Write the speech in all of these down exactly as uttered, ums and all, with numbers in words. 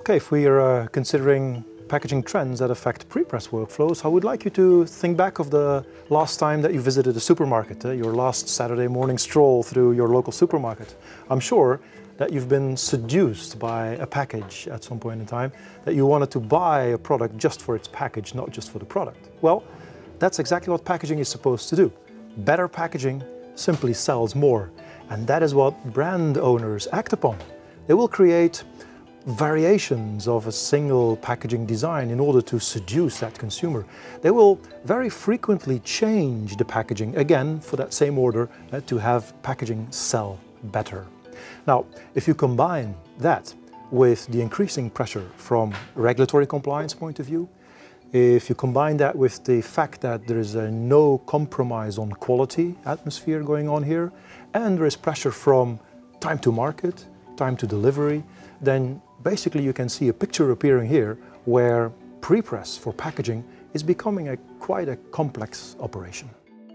Okay, if we are uh, considering packaging trends that affect prepress workflows, I would like you to think back of the last time that you visited a supermarket, uh, your last Saturday morning stroll through your local supermarket. I'm sure that you've been seduced by a package at some point in time, that you wanted to buy a product just for its package, not just for the product. Well, that's exactly what packaging is supposed to do. Better packaging simply sells more, and that is what brand owners act upon. They will create variations of a single packaging design in order to seduce that consumer. They will very frequently change the packaging, again for that same order, uh, to have packaging sell better. Now, if you combine that with the increasing pressure from regulatory compliance point of view, if you combine that with the fact that there is a no compromise on quality atmosphere going on here, and there is pressure from time to market, time to delivery, then basically you can see a picture appearing here where prepress for packaging is becoming a quite a complex operation.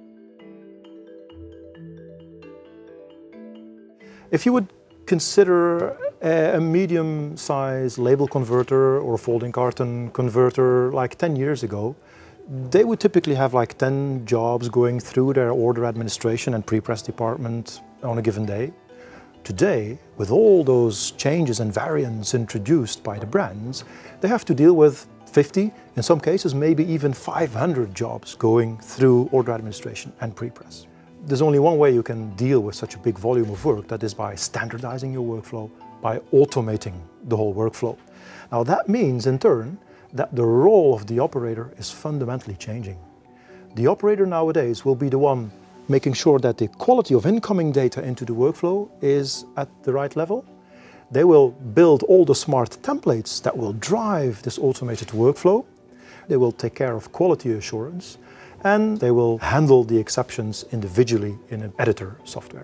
If you would consider a, a medium-sized label converter or folding carton converter like ten years ago, they would typically have like ten jobs going through their order administration and prepress department on a given day. Today, with all those changes and variants introduced by the brands, they have to deal with fifty, in some cases maybe even five hundred jobs going through order administration and prepress. There's only one way you can deal with such a big volume of work, that is by standardizing your workflow, by automating the whole workflow. Now that means in turn that the role of the operator is fundamentally changing. The operator nowadays will be the one making sure that the quality of incoming data into the workflow is at the right level. They will build all the smart templates that will drive this automated workflow. They will take care of quality assurance, and they will handle the exceptions individually in an editor software.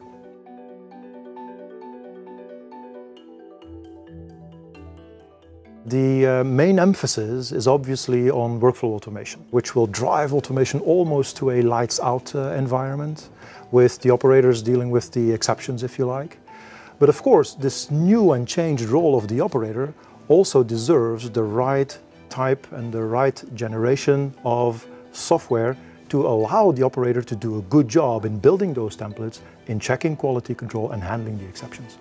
The uh, main emphasis is obviously on workflow automation, which will drive automation almost to a lights-out uh, environment, with the operators dealing with the exceptions, if you like. But of course, this new and changed role of the operator also deserves the right type and the right generation of software to allow the operator to do a good job in building those templates, in checking quality control and handling the exceptions.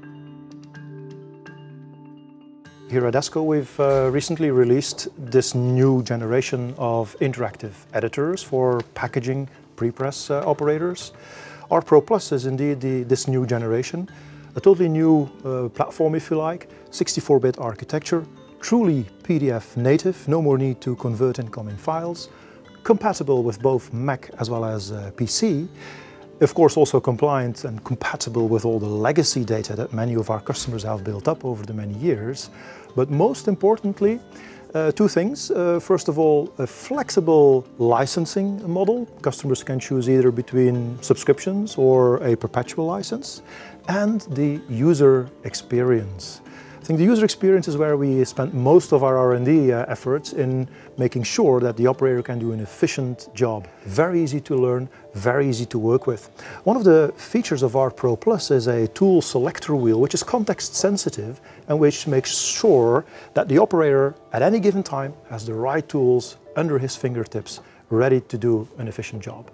Here at ESCO, we've uh, recently released this new generation of interactive editors for packaging prepress uh, operators. ArtPro Plus is indeed the, this new generation, a totally new uh, platform, if you like, sixty-four bit architecture, truly P D F native, no more need to convert incoming files, compatible with both Mac as well as uh, P C. Of course, also compliant and compatible with all the legacy data that many of our customers have built up over the many years. But most importantly, uh, two things. Uh, first of all, a flexible licensing model. Customers can choose either between subscriptions or a perpetual license. And the user experience. I think the user experience is where we spent most of our R and D uh, efforts in making sure that the operator can do an efficient job. Very easy to learn, very easy to work with. One of the features of ArtPro Plus is a tool selector wheel, which is context sensitive and which makes sure that the operator at any given time has the right tools under his fingertips, ready to do an efficient job.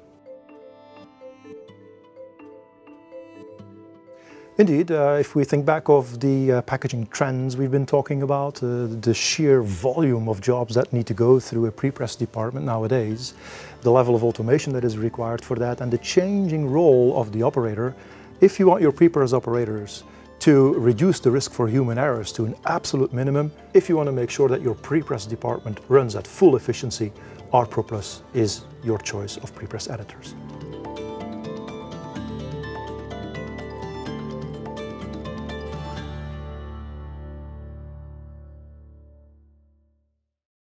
Indeed, uh, if we think back of the uh, packaging trends we've been talking about, uh, the sheer volume of jobs that need to go through a prepress department nowadays, the level of automation that is required for that, and the changing role of the operator, if you want your prepress operators to reduce the risk for human errors to an absolute minimum, if you want to make sure that your prepress department runs at full efficiency, ArtPro Plus is your choice of prepress editors.